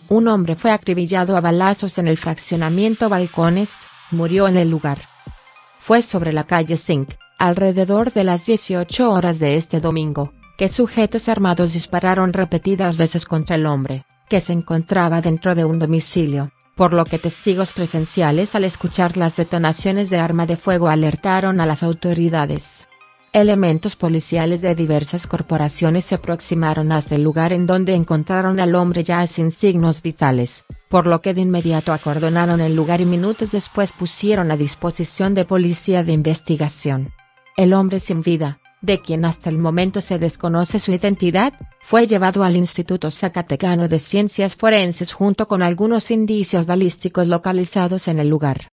Un hombre fue acribillado a balazos en el fraccionamiento Balcones, murió en el lugar. Fue sobre la calle Zinc, alrededor de las 18 horas de este domingo, que sujetos armados dispararon repetidas veces contra el hombre, que se encontraba dentro de un domicilio, por lo que testigos presenciales al escuchar las detonaciones de arma de fuego alertaron a las autoridades. Elementos policiales de diversas corporaciones se aproximaron hasta el lugar en donde encontraron al hombre ya sin signos vitales, por lo que de inmediato acordonaron el lugar y minutos después pusieron a disposición de policía de investigación. El hombre sin vida, de quien hasta el momento se desconoce su identidad, fue llevado al Instituto Zacatecano de Ciencias Forenses junto con algunos indicios balísticos localizados en el lugar.